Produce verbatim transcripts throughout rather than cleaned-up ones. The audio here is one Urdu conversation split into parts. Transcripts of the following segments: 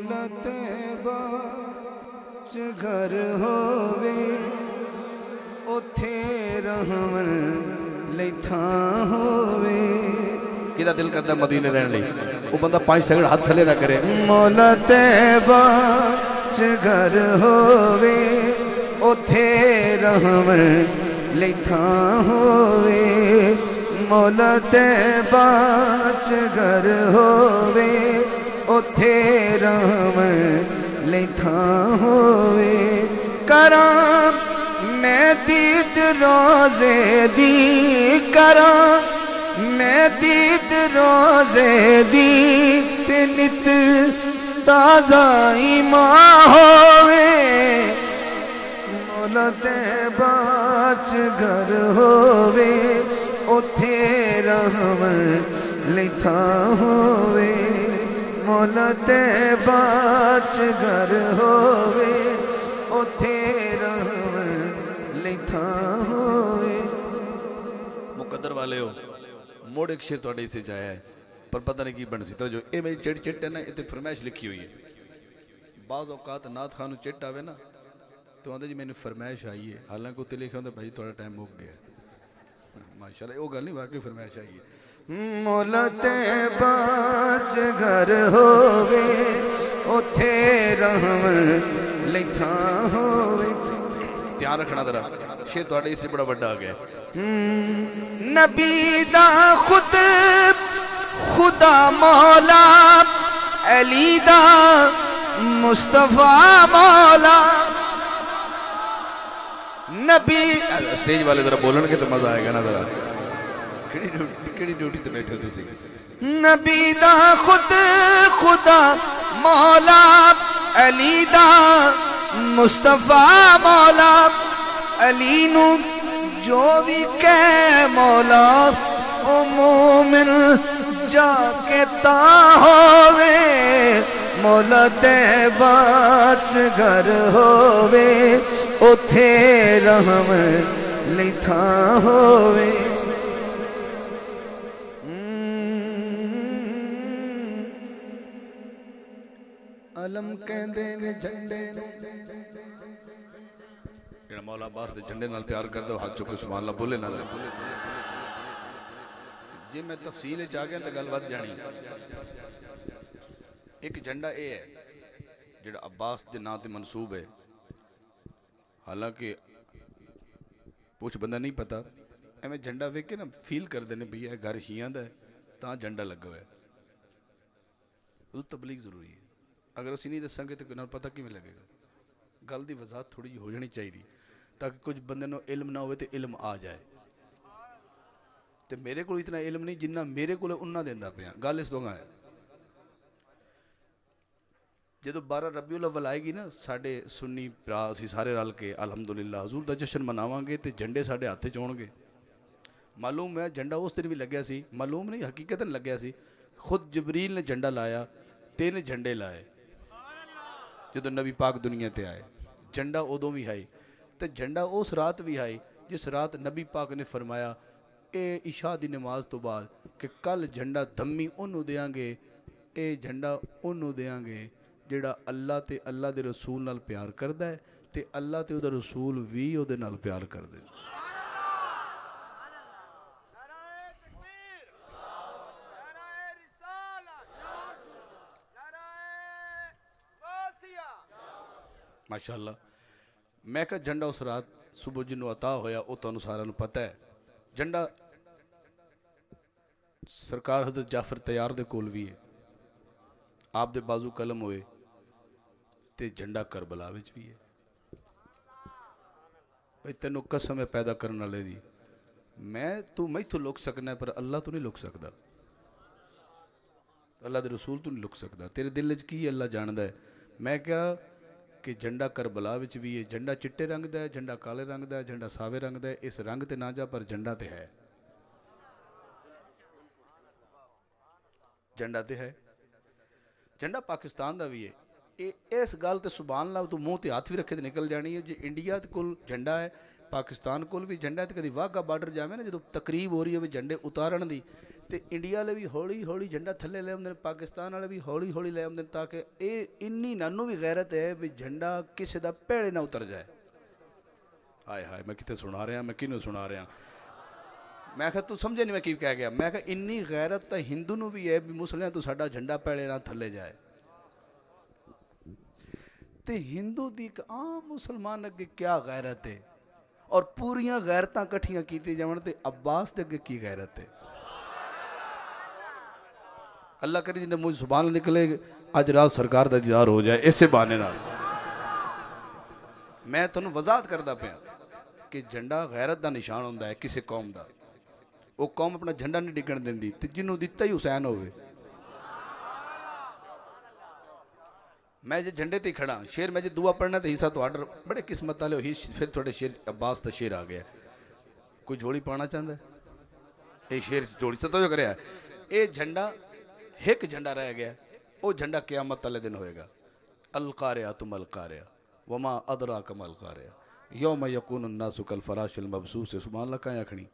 مولا طیبہ چ گھر ہووے اوتھے رہون لئی تھاں ہووے کدا دل کردا مدینے رہن لئی وہ بندہ پانچ سیکنڈ ہاتھ تھلے نہ کرے مولا طیبہ چ گھر ہووے اوتھے رہون لئی تھاں ہووے مولا طیبہ چ گھر ہووے اوتھے رہون لئی تھاں ہووے کراں میں دید روزے دی کراں میں دید روزے دی تے نت تازہ ایمان ہووے مولا طیبہ چ گھر ہووے اوتھے رہون لئی تھاں ہووے مولا طیبہ چ گھر ہووے اوتھے رہون لئی تھاں ہووے مقدر والے ہو موڑ ایک شیر توڑے سے جایا ہے پر پتہ نہیں کی بن سی تو جو اے میری چٹ چٹ ہے نا یہ فرمائش لکھی ہوئی ہے بعض اوقات نات خانو چٹ آوے نا تو آندھے جی میں نے فرمائش آئی ہے حالانکہ وہ لکھا ہوندہ بھائی تھوڑا ٹائم ہو گیا ماشاءاللہ وہ گل نہیں واقعی فرمائش آئی ہے مولا طیبہ چ گھر ہووے اوتھے رہون لئی تھاں ہووے دھیان رکھنا ذرا شیر توڑے اس سے بڑا بڑا آ گیا نبی دا خود خدا مولا علی دا مصطفیٰ مولا نبی سٹیج والے ذرا بولن کے تو مزہ آئے گا نا ذرا کیڑی ڈیوٹی تو بیٹھے ہوتے سی نبی دا خود خدا مولا علی دا مصطفیٰ مولا علی نو جو بھی کہے مولا او مومن جا کے تا ہووے مولا طیبہ چ گھر ہووے اوتھے رہون لئی تھاں ہووے علم کہندے نے جھنڈے جڑا مولا عباس دے جھنڈے نال پیار کر دو ہاتھ چکو سبحان اللہ بولے نہ جی میں تفصیل چاہ گیا تو گل بات جانی ایک جھنڈا اے ہے جڑا عباس دے نا تے منصوب ہے حالانکہ پوچھ بندہ نہیں پتا ایمیں جھنڈا ویک کے نا فیل کر دینے بھی ہے گھر شیعہ دا ہے تاں جھنڈا لگا ہے وہ تبلیغ ضروری ہے اگر اسی نہیں دسیں گے تو نہ پتہ کی میں لگے گا گل دی وضاحت تھوڑی ہو جانی چاہیے تاکہ کچھ بندے نو علم نہ ہوئے تو علم آ جائے تو میرے کو اتنا علم نہیں جنہ میرے کو انہاں دیندہ پہ ہیں گل اس دوگا ہے جدو بارہ ربیع الاول آئے گی نا ساڑھے سنی پراسی سارے رال کے الحمدللہ حضور دا جشن مناواں گے تے جھنڈے ساڑھے ہاتھے چون گے معلوم ہے جھنڈا اس دن بھی لگیا سی معلوم نہیں حقیقتاً لگیا سی خود جبریل نے جھنڈا لایا تین جھنڈے لائے جدو نبی پاک دنیا تے آئے جھنڈا ادوں بھی آئی تو جھنڈا اس رات بھی آئی جس رات نبی پاک نے فرمایا اے عشاء دی نماز تو بعد کہ کل جھنڈا دھمی انہوں دیاں گے اے جھنڈا انہوں دیاں گے جڑا اللہ تے اللہ دے رسول نال پیار کردہ ہے تے اللہ تے ادھا رسول وی او دے نال پیار کردہ ہے ماشاءاللہ میں کہا جھنڈا اس رات صبح جنہوں عطا ہویا او تو انسارا نو پتہ ہے جھنڈا سرکار حضرت جعفر تیار دے کول بھی ہے آپ دے بازو قلم ہوئے تے جھنڈا کربلا وچ بھی ہے بھئی تینوں قسم ہے پیدا کرنا لے دی میں تو میں تو لوک سکنا ہے پر اللہ تو نہیں لوک سکتا اللہ دے رسول تو نہیں لوک سکتا تیرے دل وچ کی اللہ جاندہ ہے میں کیا کہ جھنڈا کربلا وچ بھی ہے جھنڈا چٹے رنگ دا ہے جھنڈا کالے رنگ دا ہے جھنڈا ساوے رنگ دا ہے اس رنگ تے نہ جا پر جھنڈا تے ہے جھنڈا تے ہے جھنڈا پاکستان دا بھی ہے اس گال تے سبحان اللہ تو منہ تے ہاتھ بھی رکھے تے نکل جانی ہے جی انڈیا تے کل جھنڈا ہے پاکستان کول بھی جھنڈا تے کدی واگا بارڈر جاویں نا جدوں تقریب ہو رہی ہوے جھنڈے اتارن دی تے انڈیا والے بھی ہولی ہولی جھنڈا تھلے لے آؤندے پاکستان والے بھی ہولی ہولی لے آؤندے تاکہ اے انی نانو بھی غیرت ہے بھی جھنڈا کسے دا پیڑے نہ اتر جائے. ہائے ہائے میں کتے سنا رہا میں کینوں سنا رہا میں کہا تو سمجھے نہیں میں کی کہہ گیا میں کہا انی غیرت تا ہندو نو بھی ہے بھی مسلمان تو ساڈا جھنڈا پیڑے نہ تھلے جائے. تے ہندو دی ایک عام مسلمان اگے کیا غیرت ہے اور پوریاں غیرتاں کٹھیاں کیتی جاون تے عباس دے اگے کی غیرت ہے. اللہ کرے جندے مجھ سبحان نکلے اج رات سرکار دا دیدار ہو جائے اسے بہانے نال. میں تانوں وضاحت کردا پیا کہ جھنڈا غیرت دا نشان ہوندا ہے کسے قوم دا. وہ قوم اپنا جھنڈا نہیں ڈگن دیندی تے جنوں دتا ہی حسین ہوئے. میں جے جھنڈے تے کھڑا شیر میں جے دعا پڑھنا تے حصہ تو آرڈر بڑے قسمت والے ہوئی پھر تھوڑے شیر عباس تا شیر آ گیا. کوئی جوڑی پانا چاہتا ہے اے شیر جوڑی سے تو جو کرے ہے اے جھنڈا ایک جھنڈا رہ گیا او جھنڈا قیامت والے دن ہوئے گا. القارعہ تم القارعہ وما ادراک ما القارعہ یوم یکون الناس کالفراش المبثوث. سبحان اللہ کہاں آکھنی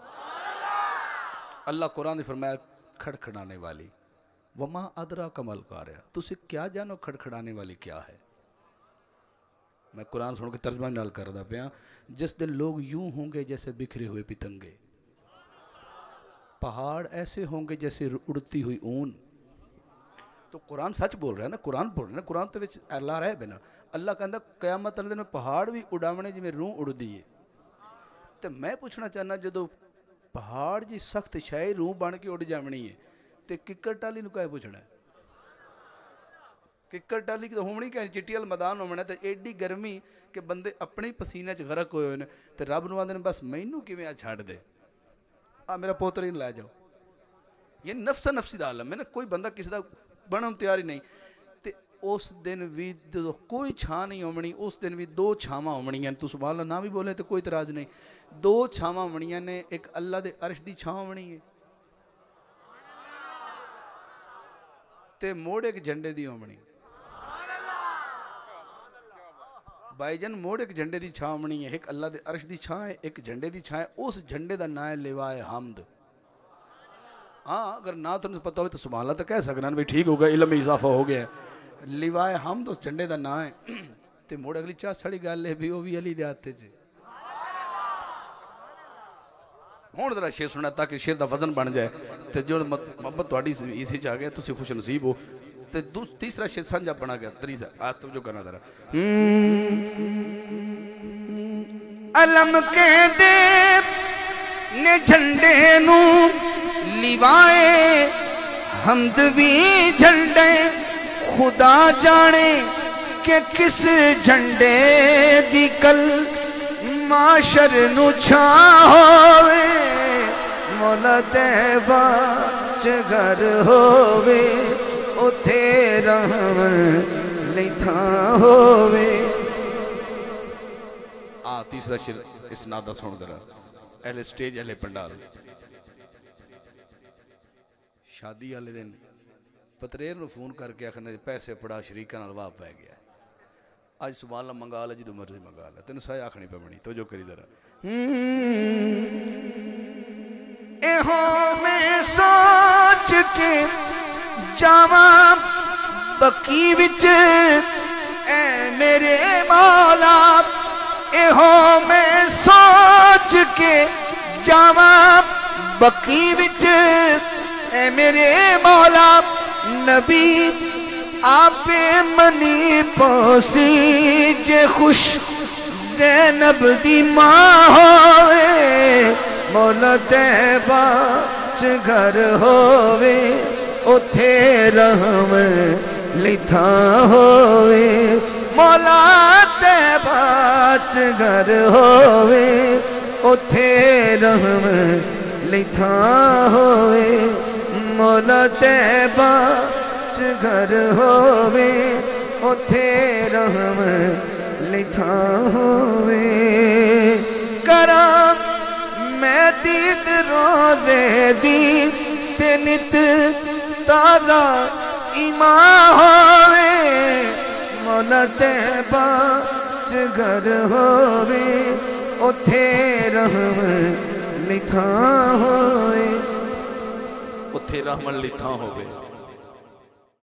اللہ قرآن نے فرمایا کھڑکھڑانے والی وما ادراک ما القارعہ. تسے کیا جانو کھڑکھڑانے والی کیا ہے. میں قرآن سن کے ترجمہ نال کردا پیا جس دن لوگ یوں ہوں گے جیسے بکھرے ہوئے پتنگے پہاڑ ایسے ہوں گے جیسے اڑتی ہوئی اون. تو قرآن سچ بول رہا ہے نا قرآن بول رہا ہے نا قرآن تو وچ اللہ رہے بنا اللہ کہندا قیامت والے دن پہاڑ بھی اڑاونے جویں روح اڑدی ہے. تے میں پوچھنا چاہنا جدوں پہاڑ جی سخت شے روح بن کے اڑ جاونی ہے تے ککر ٹالی نو کہے پوچھنا ہے. ککر ٹالی کی تو ہومنی کہ چٹی وال میدان ہونا تے ایڈی گرمی کہ بندے اپنے پسینے چ غرق ہوئے ہوئے تے رب نو آندے بس مینوں کیویں آ چھڑ دے آ میرا پوتر ہی لے جاؤ. یہ نفس نفسی دا عالم ہے نا کوئی بندہ کسی دا بنن تیار ہی نہیں. تے اس دن بھی کوئی چھاں نہیں ہومنی اس دن بھی دو چھاواں ہومنیاں. تو سبحان اللہ نہ بھی بولے تو کوئی اعتراض نہیں. دو چھاواں ہونیاں نے ایک اللہ دے عرش دی چھاں ہونی ہے تے موڑ ایک جھنڈے دی ہونی. بائی جن موڑ ایک جھنڈے دی چھاں ہونی ہے ایک اللہ دے عرش دی چھاں ہے ایک جھنڈے دی چھاں ہے. اس جھنڈے دا نام ہے لوائے حمد. ہاں اگر نہ تو پتہ ہوئے تو سبحان اللہ تو کہہ سکنا بھی ٹھیک ہو گیا علم میں اضافہ ہو گیا. لوائے حمد اس جھنڈے دا نام ہے تے موڑ اگلی چاہ سڑی گل ہے بھی وہ بھی علی دے ہاتھ چ. ہوں ذرا شیر سننا تاکہ شیر دا وزن بن جائے تے جو محبت تہاڈی اسی چ آ گیا تسی خوش نصیب ہو. تے تیسرا شیر سنجا بنا گیا تیسرا آج تو جو کرنا ذرا علم کے دے نے جھنڈے نو لیوائے حمد بھی جھنڈے خدا جانے کہ کس جھنڈے دی کل معاشر نو چھاں ہوئے مولا طیبہ چ گھر ہوئے اتھے رحمن لئی تھاں ہوئے. آ تیسرا شیر اس نادہ سن درہ اہل سٹیج اہل پنڈال. شادی والے دن پتریر نو فون کر کے آخر پیسے پڑا شریکہ نال واہ پہ گیا. آج سبحان اللہ منگا لے جدو مرضی منگا لے تینوں سائے آخنی پہ بنی تو جو کری درہ ایہوں میں سوچ کے جاواں بکی وچ اے میرے مولا. ایہوں میں سوچ کے جاواں بکی وچ اے میرے مولا. نبی آپ منی پوسی جے خوش زینب دی ماں ہوئے مولا طیبہ چ گھر ہوئے اتھے رحمن لئی تھاں ہوئے مولا طیبہ چ گھر ہوئے اتھے رحمن لئی تھاں ہوئے مولا طیبہ چ گھر ہوئے اتھے رحمن لئی تھاں ہوئے. کرام میں دید روزے دی تے نت تازہ ایمان ہوئے مولا طیبہ چ گھر ہوئے اتھے رحمت لکھا ہوئے اتھے رحمت لکھا ہوئے